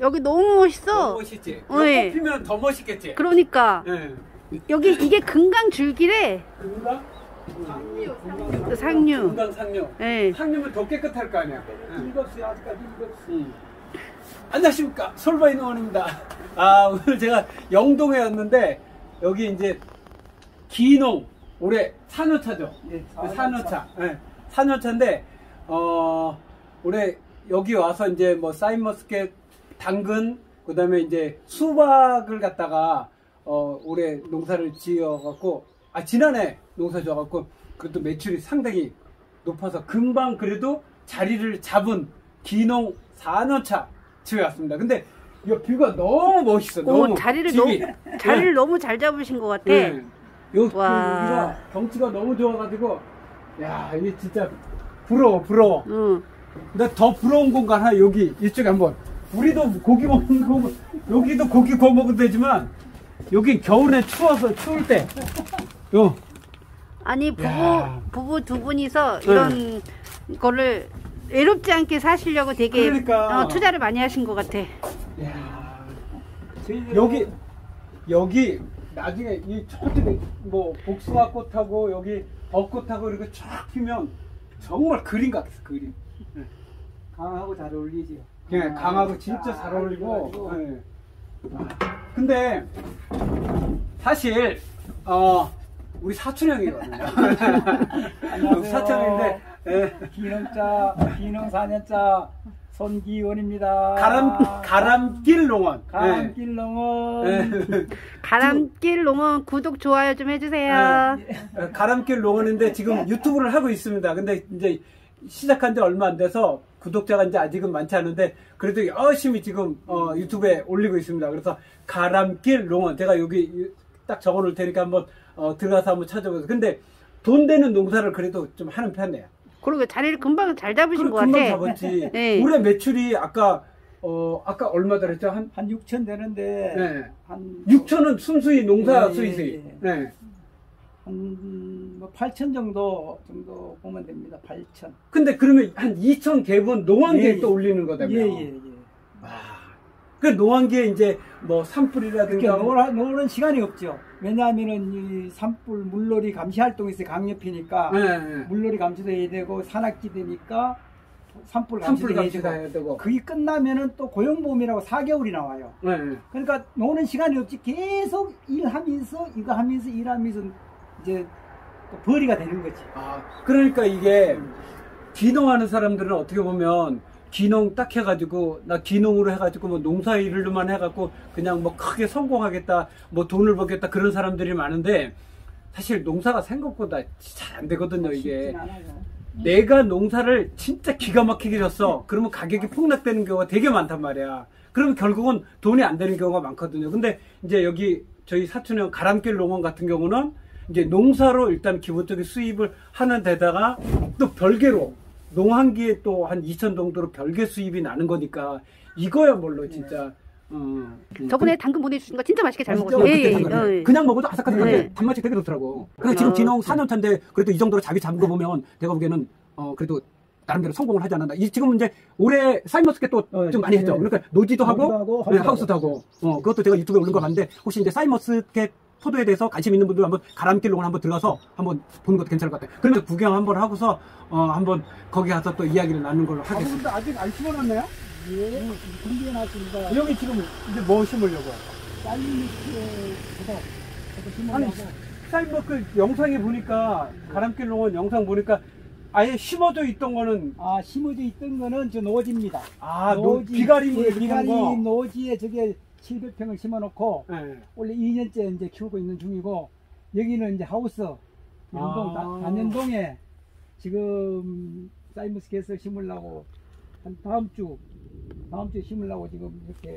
여기 너무 멋있어. 너무 멋있지? 네. 피면 더 멋있겠지? 그러니까. 네. 여기 이게 금강 줄기래. 금강? 상류. 금강 상류. 네. 상류면 더 깨끗할 거 아니야? 읽었어요. 아직까지 읽었어요. 안녕하십니까. 솔바이 노원입니다. 아, 오늘 제가 영동에 왔는데, 여기 이제, 기농, 올해 4년차죠? 예, 4년차. 네, 4년차인데, 올해 여기 와서 이제 뭐, 사이머스켓, 당근, 그 다음에 이제 수박을 갖다가, 올해 농사를 지어갖고, 지난해 농사 지어갖고, 그래도 매출이 상당히 높아서 금방 그래도 자리를 잡은 기농 4년차 집에 왔습니다. 근데 이 뷰가 너무 멋있어. 너무 자리를 집이. 너무 잘 잡으신 것 같아. 네. 와. 여기가 경치가 너무 좋아가지고, 야, 이게 진짜 부러워. 근데 더 부러운 공간 하나 여기 이쪽에 한번. 우리도 고기 먹는 거, 여기도 고기 구워 먹으면 되지만, 여기 겨울에 추울 때, 아니 부부 두 분이서 이런 거를 외롭지 않게 사시려고 되게 그러니까. 투자를 많이 하신 것 같아. 야, 여기 나중에 이 저쪽에 뭐 복숭아꽃하고 여기 벚꽃하고 이렇게 쫙 피면 정말 그림 같았어. 그림. 강하고 잘 어울리지요. 그냥 강하고 진짜 잘 어울리고. 네. 근데 사실 우리 사촌형이거든요. 안녕하세요. 사촌형인데 기농 4년차 손기원입니다. 가람길 농원. 가람길 농원. 가람길 농원 구독 좋아요 좀 해주세요. 가람길 농원인데 지금 유튜브를 하고 있습니다. 근데 이제 시작한 지 얼마 안 돼서 구독자가 이제 아직은 많지 않은데 그래도 열심히 지금 유튜브에 올리고 있습니다. 그래서 가람길 농원 제가 여기 딱 적어 놓을 테니까 한번 들어가서 한번 찾아보세요. 근데 돈 되는 농사를 그래도 좀 하는 편이에요. 그리고 자리를 금방 잘 잡으신 것 같아. 금방 잡았지. 네. 올해 매출이 아까 얼마 들었죠? 한 6천 되는데 네. 한 6천은 순수히 농사 예, 수익이. 네. 한 8천 정도 보면 됩니다. 8천. 근데 그러면 한 2천 개분 농한기에 또 올리는 거다며. 예. 그 농한기에 이제 뭐 산불이라든가 노는 시간이 없죠. 왜냐하면은 이 산불 물놀이 감시 활동이 있어요. 강력히니까 물놀이 감시도 해야 되고 산악지 되니까 산불 감시도 해야 되고 그게 끝나면은 또 고용보험이라고 4개월이 나와요. 그러니까 노는 시간이 없지. 계속 일하면서 이거 하면서 일하면서 이제 또 벌이가 되는 거지. 그러니까 이게 기농하는 사람들은 어떻게 보면 기농 딱 해가지고 나 기농으로 해가지고 뭐 농사 일로만 해갖고 그냥 뭐 크게 성공하겠다 뭐 돈을 벌겠다 그런 사람들이 많은데 사실 농사가 생각보다 잘 안 되거든요. 이게 내가 농사를 진짜 기가 막히게 졌어 그러면 가격이 폭락되는 경우가 되게 많단 말이야. 그러면 결국은 돈이 안 되는 경우가 많거든요. 근데 이제 여기 저희 사촌형 가람길 농원 같은 경우는 이제 농사로 일단 기본적인 수입을 하는 데다가 또 별개로 농한기에 또 한 2천 정도로 별개 수입이 나는 거니까 이거야말로 진짜 저번에 당근 보내주신 거 진짜 맛있게 잘 진짜 먹었어요. 그냥 먹어도 아삭아삭한데 단맛이 되게 좋더라고. 그래서 지금 기농 4년차인데 그래도 이 정도로 잡이 잡은 거 보면 내가 보기에는 그래도 나름대로 성공을 하지 않았나. 지금 이제 올해 사이머스켓 또 좀 많이 했죠. 그러니까 노지도 하고 하우스도 하고 그것도 제가 유튜브에 올린 거 봤는데 혹시 이제 사이머스켓 포도에 대해서 관심 있는 분들 한번 가람길 농원 한번 들어가서 한번 보는 것도 괜찮을 것 같아요. 그러면 구경 한번 하고서 한번 거기 가서 또 이야기를 나누는 걸로 하겠습니다. 아직 안 심어놨나요? 예, 준비해놨습니다. 여기 지금 이제 뭐 심으려고요? 아니 사이버크 영상에 보니까 가람길 농원 영상 보니까 아예 심어져 있던 거는 심어져 있던 거는 저 노지입니다. 노지 비가림 비가림 노지에 저게 700평을 심어놓고 원래 2년째 이제 키우고 있는 중이고 여기는 이제 하우스 단연동에 지금 사이머스켓을 심으려고 한 다음 주에 심으려고 지금 이렇게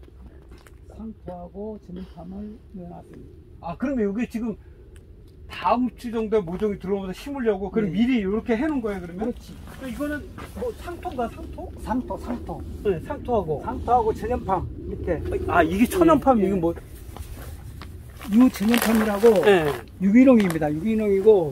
상토하고 전염팜을 넣어놨습니다. 그러면 여기 지금 다음 주 정도에 모종이 들어오면서 심으려고 그럼 미리 이렇게 해놓은 거예요 그러면? 그렇지. 이거는 뭐 상토인가 상토? 상토. 네, 상토하고 천연팜 밑에. 이게 천연팜 이게 뭐? 유천연팜이라고 유기농입니다. 유기농이고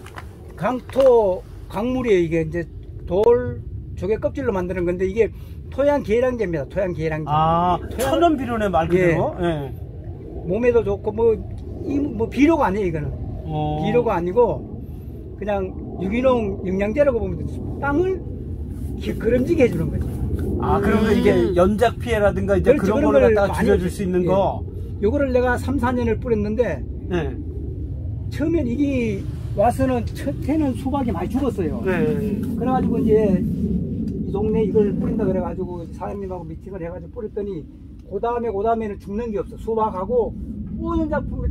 강물이에요. 이게 이제 돌 조개 껍질로 만드는 건데 이게 토양 계량제입니다. 토양 계량제. 아, 천연 비료네 말 그대로. 예. 예. 몸에도 좋고 뭐 비료가 아니에요 이거는. 비료가 아니고 그냥 유기농 영양제라고 보면 돼. 땅을 거름지게 해주는 거지. 아, 그러면 이게 연작 피해라든가 이제 그렇지, 그런 그런 거를 걸 갖다가 줄여줄 수 있는 거. 요거를 내가 3, 4년을 뿌렸는데 네. 처음엔 이게 와서는 첫해는 수박이 많이 죽었어요. 네. 그래가지고 이제 이 동네 이걸 뿌린다 그래가지고 사장님하고 미팅을 해가지고 뿌렸더니 그 다음에는 죽는 게 없어. 수박하고 모든 작품을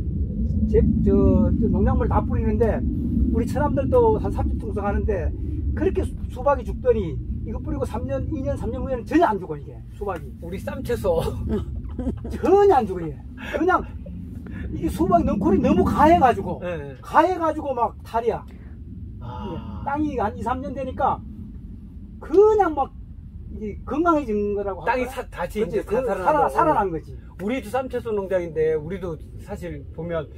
저 농약물 다 뿌리는데 우리 사람들도 한 30통씩 하는데 그렇게 수박이 죽더니 이거 뿌리고 3년, 2년, 3년 후에는 전혀 안 죽어 이게 수박이. 우리 쌈채소 전혀 안 죽어 이게. 그냥 이게 수박이 넝쿨이 너무 가해가지고 네. 가해가지고 막 탈이야. 아. 땅이 한 2, 3년 되니까 그냥 막 이게 건강해진 거라고 땅이 할까요? 다시 그치, 이제 살아난 거지. 우리도 쌈채소 농장인데 우리도 사실 보면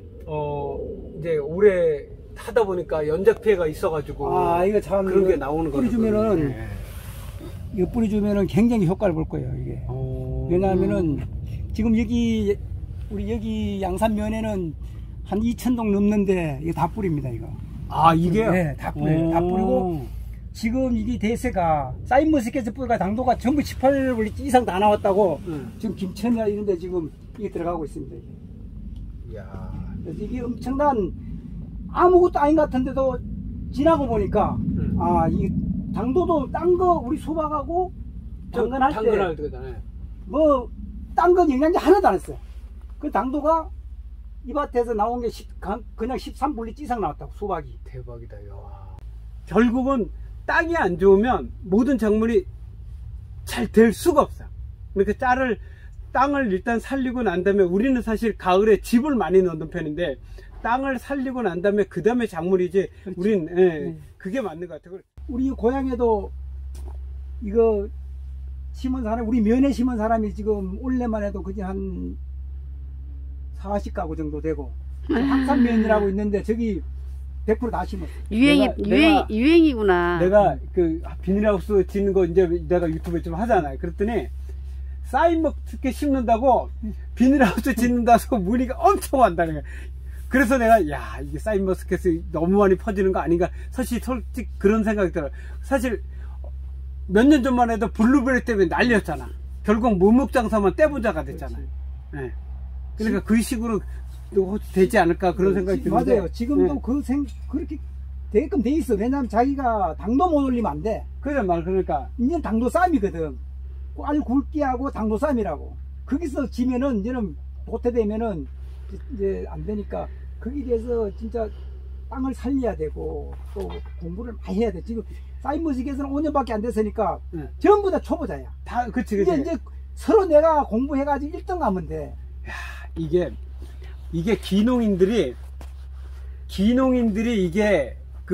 이제 오래 하다 보니까 연작 피해가 있어가지고 이거 참 그런 게 나오는 거죠. 뿌리주면은 이거 뿌리주면은 굉장히 효과를 볼 거예요 이게. 왜냐하면은 지금 여기 우리 여기 양산면에는 한 2,000동 넘는데 이거 다 뿌립니다 이거. 아, 이게요? 네, 다 뿌려요. 다 뿌리고 지금 이게 대세가 사인머스켓 뿌리가 당도가 전부 18볼 이상 다 나왔다고 지금 김천이나 이런데 지금 이게 들어가고 있습니다. 이게. 이야. 그래서 이게 엄청난 아무것도 아닌 것 같은데도 지나고 보니까 이 당도도 딴 거 우리 수박하고 당근할 때 뭐 딴 건 영양제 하나도 안 했어요. 그 당도가 이 밭에서 나온 게 그냥 13분리 이상 나왔다고 수박이. 대박이다. 야. 결국은 땅이 안 좋으면 모든 작물이 잘 될 수가 없어요. 그러니까 땅을 일단 살리고 난 다음에 우리는 사실 가을에 즙을 많이 넣는 편인데 땅을 살리고 난 다음에 그 다음에 작물이지. 그렇지. 우린 그게 맞는 것 같아요. 우리 고향에도 이거 심은 사람, 우리 면에 심은 사람이 지금 올해만 해도 그게 한 40가구 정도 되고 항산면이라고 있는데 저기 100% 다 심었어. 유행이구나. 내가 그 비닐하우스 짓는 거 이제 내가 유튜브에 좀 하잖아요. 그랬더니 사인머스켓 심는다고 비닐하우스 짓는다고 문의가 엄청 왔다는 거야. 그래서 내가 이게 사인머스켓이 너무 많이 퍼지는 거 아닌가. 사실 솔직히 그런 생각이 들어요. 사실 몇 년 전만 해도 블루베리 때문에 난리였잖아. 결국 무목장사만 떼부자가 됐잖아. 네. 그러니까 그 식으로 되지 않을까 그런 생각이 드는데. 맞아요. 지금도 그렇게 되게끔 돼 있어. 왜냐면 자기가 당도 못 올리면 안 돼. 그래 말 그러니까. 이제는 당도 쌈이거든. 알 굵기하고 당도 쌈이라고. 거기서 지면은 이제는 도태되면은 이제 안 되니까 거기에 대해서 진짜 땅을 살려야 되고 또 공부를 많이 해야 돼. 지금 사인머스켓에서는 5년밖에 안 됐으니까 전부 다 초보자야. 다 그치. 이제 서로 내가 공부해가지고 1등 가면 돼. 야, 이게 기농인들이 이게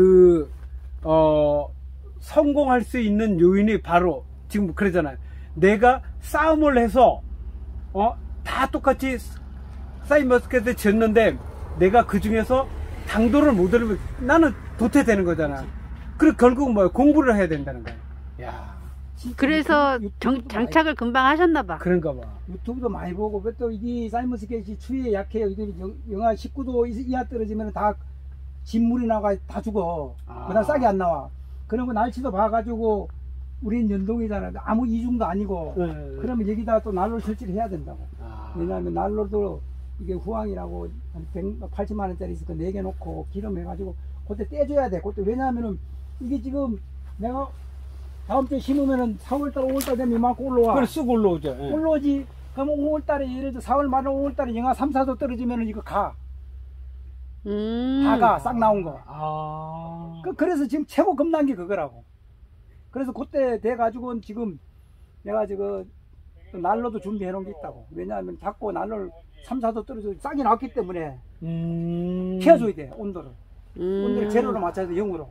성공할 수 있는 요인이 바로 지금 그러잖아요. 내가 싸움을 해서 다 똑같이 사인머스켓을 졌는데 내가 그 중에서 당도를 못 올리면 나는 도태되는 거잖아. 그리고 결국 뭐야? 공부를 해야 된다는 거야. 야. 그래서 장착을 금방 하셨나봐. 그런가 봐. 유튜브도 많이 보고, 또 이게 사인머스켓이 추위에 약해요. 이게 영하 19도 이하 떨어지면 다 진물이 나가 다 죽어. 그다음 싹이 안 나와. 그러면 날씨도 봐가지고 우린 연동이잖아. 아무 이중도 아니고. 그러면 여기다 또 난로를 설치를 해야 된다고. 왜냐하면 난로도 이게 후황이라고 한 180만 원짜리 있을 거 4개 놓고 기름 해가지고 그때 떼줘야 돼. 그때 왜냐하면은 이게 지금 내가 다음 주에 심으면은 4월달 5월달 되면 이만큼 올라와. 그래 쑥 올라오죠. 올라오지. 그럼 5월달에 예를 들어 4월 말 5월달에 영하 3, 4도 떨어지면은 이거 가. 다 가. 싹 나온 거. 그래서 지금 최고 겁난 게 그거라고. 그래서 그때 돼가지고 지금 내가 지금 난로도 준비해 놓은 게 있다고. 왜냐하면 자꾸 난로를 3, 4도 떨어져 싹이 나왔기 때문에 키워줘야 돼. 온도를. 온도를 제로로 맞춰서 0으로.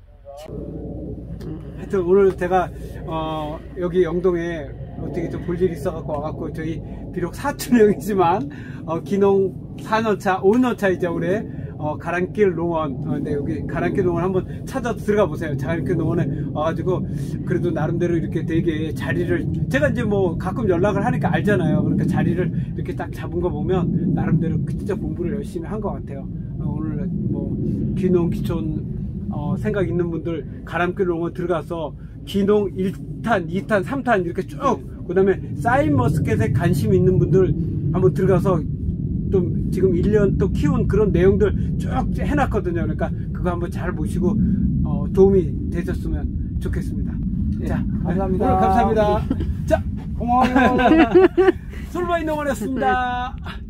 하여튼 오늘 제가 여기 영동에 어떻게 좀 볼 일이 있어갖고 와갖고 저희 비록 사촌형이지만 기농 4년차 5년차 이제 올해 가랑길 농원, 네, 여기 가랑길 농원 한번 찾아 들어가 보세요. 가랑길 농원에 와가지고 그래도 나름대로 이렇게 되게 자리를, 제가 이제 뭐 가끔 연락을 하니까 알잖아요. 그러니까 자리를 이렇게 딱 잡은 거 보면 나름대로 진짜 공부를 열심히 한 것 같아요. 오늘 뭐 귀농 귀촌 생각 있는 분들 가랑길 농원 들어가서 귀농 1탄, 2탄, 3탄 이렇게 쭉, 그 다음에 사인 머스켓에 관심 있는 분들 한번 들어가서 좀 지금 1년 또 키운 그런 내용들 쭉 해놨거든요. 그러니까 그거 한번 잘 보시고 도움이 되셨으면 좋겠습니다. 네, 자, 감사합니다. 오늘 감사합니다. 자, 고마워요. 솔바이 농원이었습니다.